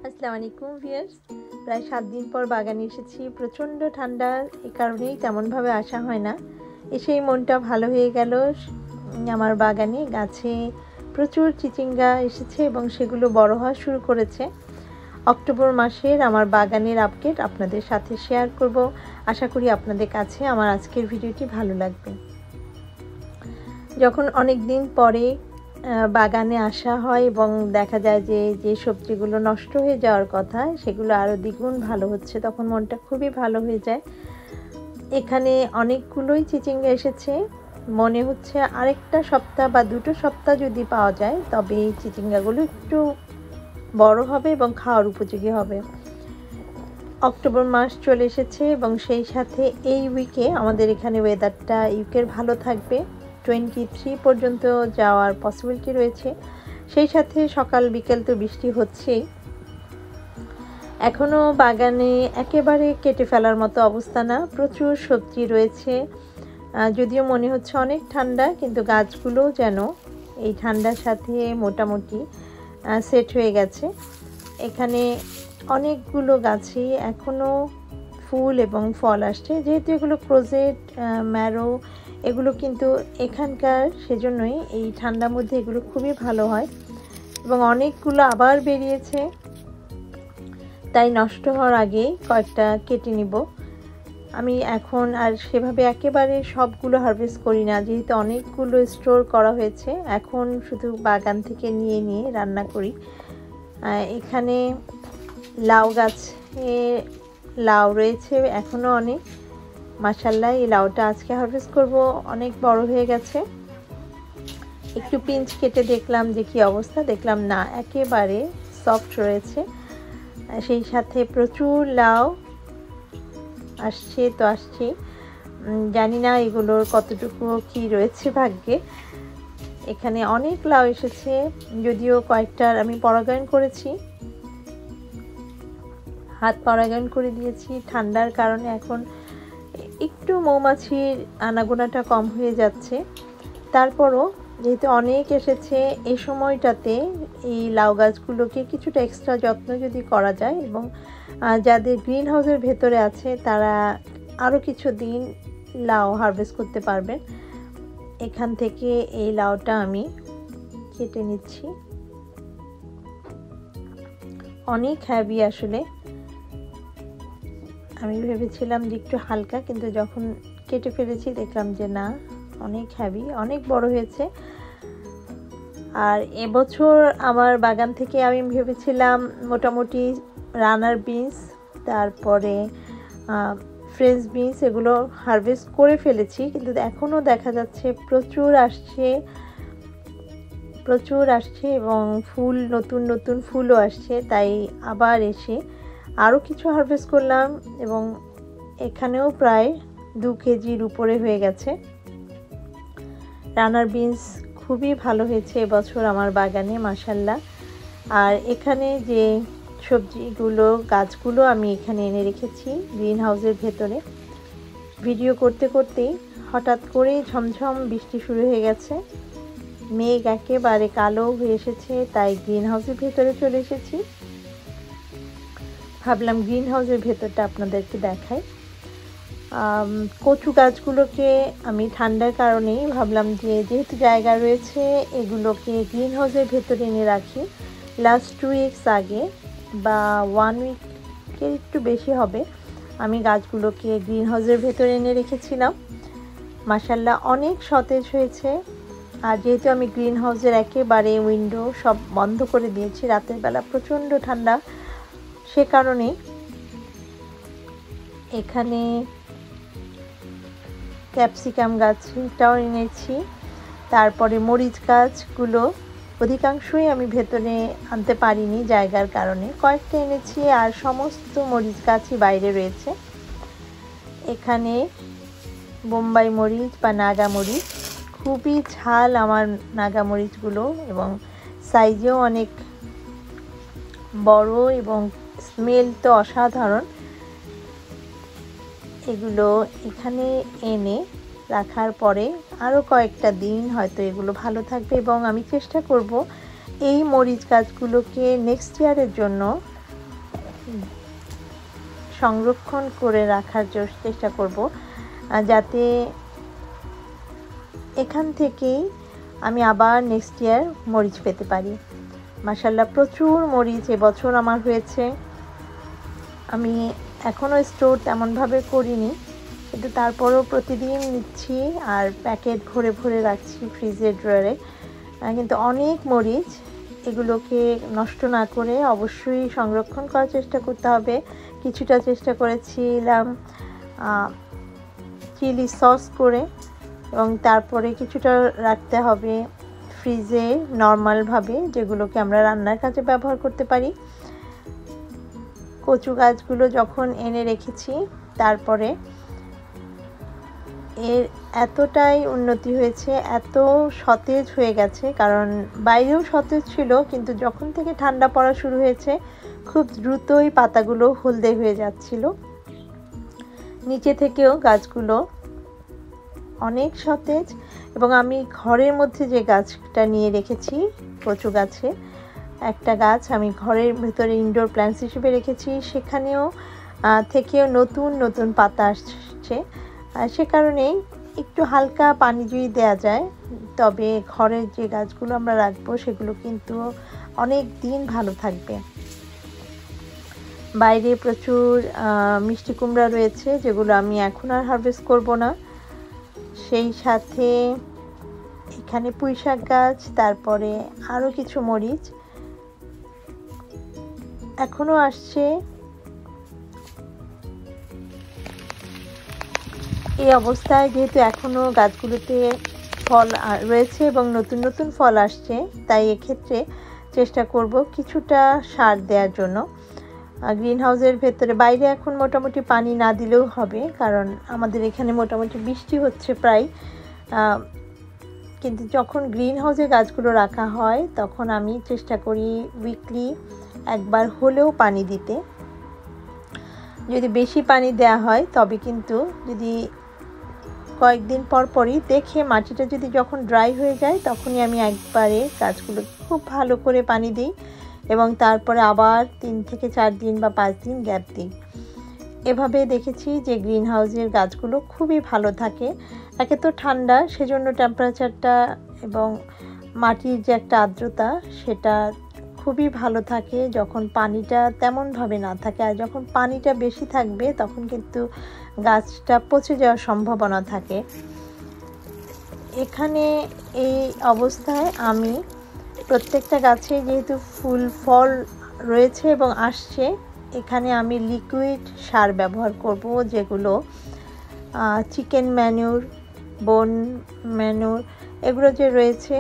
আসসালামু আলাইকুম ভিউয়ার্স। প্রায় 7 দিন পর বাগানে এসেছি। প্রচণ্ড ঠান্ডা, এই কারণেই তেমনভাবে আসা হয় না। এসেই মনটা ভালো হয়ে গেল। আমার বাগানে গাছে প্রচুর চিচিঙ্গা এসেছে এবং সেগুলো বড় হওয়া শুরু করেছে। অক্টোবর মাসের আমার বাগানের আপডেট আপনাদের সাথে শেয়ার করব। আশা করি আপনাদের কাছে আমার আজকের ভিডিওটি ভালো লাগবে। যখন অনেক দিন পরে বাগানে আসা হয় এবং দেখা যায় যে সবজিগুলো নষ্ট হয়ে যাওয়ার কথা সেগুলো আরও দ্বিগুণ ভালো হচ্ছে, তখন মনটা খুবই ভালো হয়ে যায়। এখানে অনেকগুলোই চিচিঙ্গা এসেছে। মনে হচ্ছে আরেকটা সপ্তাহ বা 2 সপ্তাহ যদি পাওয়া যায় তবে এই চিচিঙ্গাগুলো একটু বড় হবে এবং খাওয়ার উপযোগী হবে। অক্টোবর মাস চলে এসেছে এবং সেই সাথে এই উইকে আমাদের এখানে ওয়েদারটা ইউকের ভালো থাকবে। 23 পর্যন্ত যাওয়ার পসিবিলিটি রয়েছে। সেই সাথে সকাল বিকেল তো বৃষ্টি হচ্ছেই। এখনও বাগানে একেবারে কেটে ফেলার মতো অবস্থা না, প্রচুর সবজি রয়েছে। যদিও মনে হচ্ছে অনেক ঠান্ডা, কিন্তু গাছগুলো যেন এই ঠান্ডার সাথে মোটামুটি সেট হয়ে গেছে। এখানে অনেকগুলো গাছে এখনও ফুল এবং ফল আসছে। যেহেতু এগুলো ক্রোজেট, ম্যারো, এগুলো কিন্তু এখানকার, সেজন্যই এই ঠান্ডার মধ্যে এগুলো খুবই ভালো হয় এবং অনেকগুলো আবার বেরিয়েছে। তাই নষ্ট হওয়ার আগেই কয়েকটা কেটে নিব। আমি এখন আর সেভাবে একেবারে সবগুলো হারভেস্ট করি না, যেহেতু অনেকগুলো স্টোর করা হয়েছে। এখন শুধু বাগান থেকে নিয়ে নিয়ে রান্না করি। এখানে লাউ গাছে লাউ রয়েছে এখনও অনেক। মাশাআল্লাহ, এই লাউটা আজকে হারভেস্ট করব, অনেক বড় হয়ে গেছে। একটু পিঞ্চ কেটে দেখলাম যে কি অবস্থা, দেখলাম না, একেবারে সফট রয়েছে। সেই সাথে প্রচুর লাউ আসছে, তো আসছে, জানি না এগুলোর কতটুকু কি রয়েছে ভাগ্যে। এখানে অনেক লাউ এসেছে, যদিও কয়েকটার আমি পরাগায়ন করেছি, হাত পরাগায়ন করে দিয়েছি। ঠান্ডার কারণে এখন একটু মৌমাছির আনাগোনাটা কম হয়ে যাচ্ছে। তারপরও যেহেতু অনেক এসেছে, এই সময়টাতে এই লাউ গাছগুলোকে কিছুটা এক্সট্রা যত্ন যদি করা যায় এবং যাদের গ্রিন হাউসের ভেতরে আছে তারা আরও কিছু দিন লাউ হারভেস্ট করতে পারবেন। এখান থেকে এই লাউটা আমি কেটে নিচ্ছি। অনেক হ্যাভি আসলে। আমি ভেবেছিলাম যে একটু হালকা, কিন্তু যখন কেটে ফেলেছি দেখলাম যে না, অনেক হ্যাভি, অনেক বড় হয়েছে। আর এবছর আমার বাগান থেকে আমি ভেবেছিলাম মোটামুটি রানার বিনস, তারপরে ফ্রেঞ্চ বিনস, এগুলো হারভেস্ট করে ফেলেছি, কিন্তু এখনও দেখা যাচ্ছে প্রচুর আসছে এবং ফুল, নতুন নতুন ফুলও আসছে। তাই আবার এসে আরও কিছু হারভেস্ট করলাম এবং এখানেও প্রায় 2 কেজির উপরে হয়ে গেছে। রানার বিনস খুবই ভালো হয়েছে এবছর আমার বাগানে, মাশাআল্লাহ। আর এখানে যে সবজিগুলো, গাছগুলো আমি এখানে এনে রেখেছি গ্রিন হাউসের ভেতরে। ভিডিও করতে করতেই হঠাৎ করে ঝমঝম বৃষ্টি শুরু হয়ে গেছে। মেঘ একেবারে কালো হয়ে এসেছে, তাই গ্রিন হাউসের ভেতরে চলে এসেছি। ভাবলাম গ্রিন হাউসের ভেতরটা আপনাদেরকে দেখাই। কচু গাছগুলোকে আমি ঠান্ডার কারণেই ভাবলাম যে যেহেতু জায়গা রয়েছে এগুলোকে গ্রিন হাউসের ভেতরে এনে রাখি। লাস্ট 2 উইকস আগে বা 1 উইকের একটু বেশি হবে, আমি গাছগুলোকে গ্রিন হাউসের ভেতরে এনে রেখেছিলাম। মাশাআল্লাহ, অনেক সতেজ হয়েছে। আর যেহেতু আমি গ্রিন হাউসের একেবারে উইন্ডো সব বন্ধ করে দিয়েছি, রাতের বেলা প্রচণ্ড ঠান্ডা, সে কারণে এখানে ক্যাপসিকাম গাছটাও এনেছি। তারপরে মরিচ গাছগুলো অধিকাংশই আমি ভেতরে আনতে পারিনি জায়গার কারণে, কয়েকটা এনেছি, আর সমস্ত মরিচ গাছই বাইরে রয়েছে। এখানে বোম্বাই মরিচ বা নাগা মরিচ, খুবই ঝাল আমার নাগা মরিচগুলো এবং সাইজেও অনেক বড় এবং স্মেল তো অসাধারণ। এগুলো এখানে এনে রাখার পরে আরও কয়েকটা দিন হয়তো এগুলো ভালো থাকবে এবং আমি চেষ্টা করব এই মরিচ গাছগুলোকে নেক্সট ইয়ারের জন্য সংরক্ষণ করে রাখার চেষ্টা করব, যাতে এখান থেকেই আমি আবার নেক্সট ইয়ার মরিচ পেতে পারি। মাশাআল্লাহ প্রচুর মরিচ এবছর আমার হয়েছে। আমি এখনও স্টোর তেমনভাবে করিনি, কিন্তু তারপরও প্রতিদিন নিচ্ছি আর প্যাকেট ভরে ভরে রাখছি ফ্রিজের ড্রয়ারে। কিন্তু অনেক মরিচ, এগুলোকে নষ্ট না করে অবশ্যই সংরক্ষণ করার চেষ্টা করতে হবে। কিছুটা চেষ্টা করেছিলাম চিলি সস করে, এবং তারপরে কিছুটা রাখতে হবে ফ্রিজে নর্মালভাবে, যেগুলোকে আমরা রান্নার কাজে ব্যবহার করতে পারি। কচু গাছগুলো যখন এনে রেখেছি, তারপরে এর এতটাই উন্নতি হয়েছে, এত সতেজ হয়ে গেছে, কারণ বাইরেও সতেজ ছিল, কিন্তু যখন থেকে ঠান্ডা পড়া শুরু হয়েছে খুব দ্রুতই পাতাগুলো হলদে হয়ে যাচ্ছিল। নিচে থেকেও গাছগুলো অনেক সতেজ। এবং আমি ঘরের মধ্যে যে গাছটা নিয়ে রেখেছি, কচু গাছে একটা গাছ আমি ঘরের ভেতরে ইনডোর প্ল্যান্টস হিসেবে রেখেছি, সেখানেও থেকেও নতুন নতুন পাতা আসছে। সে কারণেই একটু হালকা পানি যদি দেওয়া যায়, তবে ঘরের যে গাছগুলো আমরা রাখবো সেগুলো কিন্তু অনেক দিন ভালো থাকবে। বাইরে প্রচুর মিষ্টি কুমড়া রয়েছে, যেগুলো আমি এখন আর হারভেস্ট করব না। সেই সাথে এখানে পুঁইশাক গাছ, তারপরে আরও কিছু মরিচ এখনও আসছে। এই অবস্থায় যেহেতু এখনও গাছগুলোতে ফল রয়েছে এবং নতুন নতুন ফল আসছে, তাই এক্ষেত্রে চেষ্টা করব কিছুটা সার দেওয়ার জন্য। গ্রিন হাউসের ভেতরে, বাইরে এখন মোটামুটি পানি না দিলেও হবে, কারণ আমাদের এখানে মোটামুটি বৃষ্টি হচ্ছে প্রায়। কিন্তু যখন গ্রিন হাউসে গাছগুলো রাখা হয়, তখন আমি চেষ্টা করি উইকলি একবার হলেও পানি দিতে। যদি বেশি পানি দেওয়া হয়, তবে কিন্তু যদি কয়েকদিন পর পরই দেখে মাটিটা যদি যখন ড্রাই হয়ে যায়, তখনই আমি একবারে গাছগুলো খুব ভালো করে পানি দিই, এবং তারপরে আবার 3 থেকে 4 দিন বা 5 দিন গ্যাপ দিই। এভাবে দেখেছি যে গ্রিন হাউসের গাছগুলো খুবই ভালো থাকে। একে তো ঠান্ডা, সেজন্য টেম্পারেচারটা এবং মাটির যে একটা আর্দ্রতা, সেটা খুবই ভালো থাকে যখন পানিটা তেমনভাবে না থাকে। আর যখন পানিটা বেশি থাকবে, তখন কিন্তু গাছটা পচে যাওয়ার সম্ভাবনা থাকে। এখানে এই অবস্থায় আমি প্রত্যেকটা গাছে যেহেতু ফুল ফল রয়েছে এবং আসছে, এখানে আমি লিকুইড সার ব্যবহার করব, যেগুলো চিকেন ম্যানিউর, বোন ম্যানিউর, এগুলো যে রয়েছে,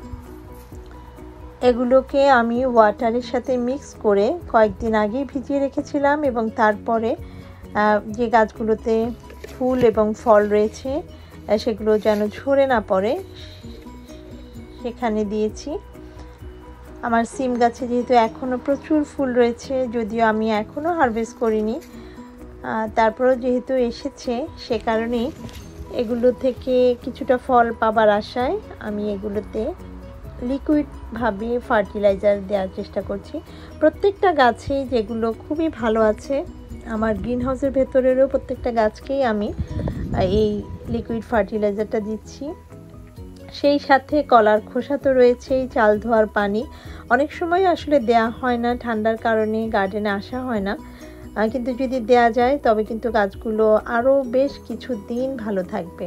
এগুলোকে আমি ওয়াটারের সাথে মিক্স করে কয়েকদিন আগে ভিজিয়ে রেখেছিলাম, এবং তারপরে যে গাছগুলোতে ফুল এবং ফল রয়েছে সেগুলো যেন ঝরে না পড়ে, সেখানে দিয়েছি। আমার সিম গাছে যেহেতু এখনও প্রচুর ফুল রয়েছে, যদিও আমি এখনও হারভেস্ট করিনি, তারপরেও যেহেতু এসেছে, সে কারণেই এগুলো থেকে কিছুটা ফল পাবার আশায় আমি এগুলোতে লিকুইডভাবে ফার্টিলাইজার দেওয়ার চেষ্টা করছি। প্রত্যেকটা গাছেই যেগুলো খুবই ভালো আছে, আমার গ্রিন হাউসের ভেতরেরও প্রত্যেকটা গাছকেই আমি এই লিকুইড ফার্টিলাইজারটা দিচ্ছি। সেই সাথে কলার খোসা তো রয়েছেই, চাল ধোয়ার পানি অনেক সময় আসলে দেয়া হয় না, ঠান্ডার কারণে গার্ডেনে আসা হয় না, কিন্তু যদি দেয়া যায় তবে কিন্তু গাছগুলো আরও বেশ কিছু দিন ভালো থাকবে।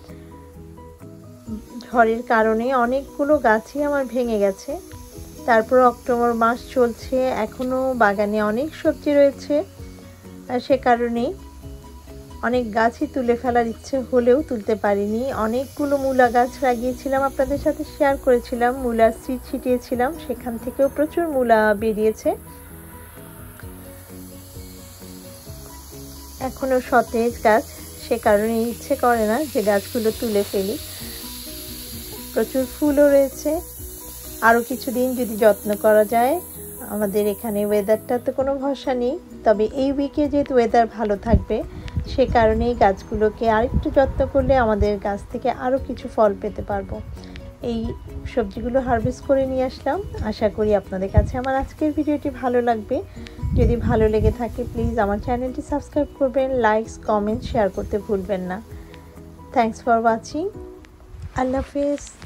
ঝড়ের কারণে অনেকগুলো গাছই আমার ভেঙে গেছে। তারপর অক্টোবর মাস চলছে, এখনও বাগানে অনেক সবজি রয়েছে, সে কারণেই অনেক গাছই তুলে ফেলার ইচ্ছে হলেও তুলতে পারিনি। অনেকগুলো মূলা গাছ লাগিয়েছিলাম, আপনাদের সাথে শেয়ার করেছিলাম, মূলার সিড ছিটিয়েছিলাম, সেখান থেকেও প্রচুর মূলা বেরিয়েছে। এখনও সতেজ গাছ, সে কারণে ইচ্ছে করে না যে গাছগুলো তুলে ফেলি। প্রচুর ফুলও রয়েছে, আরও কিছুদিন যদি যত্ন করা যায়। আমাদের এখানে ওয়েদারটা তো কোনো ভরসা নেই, তবে এই উইকে যেহেতু ওয়েদার ভালো থাকবে, সে কারণেই গাছগুলোকে আরেকটু যত্ন করলে আমাদের গাছ থেকে আরও কিছু ফল পেতে পারবো। এই সবজিগুলো হারভেস্ট করে নিয়ে আসলাম। আশা করি আপনাদের কাছে আমার আজকের ভিডিওটি ভালো লাগবে। যদি ভালো লেগে থাকে প্লিজ আমার চ্যানেলটি সাবস্ক্রাইব করবেন, লাইকস কমেন্ট শেয়ার করতে ভুলবেন না। Thanks for watching. আল্লাহ হাফেজ।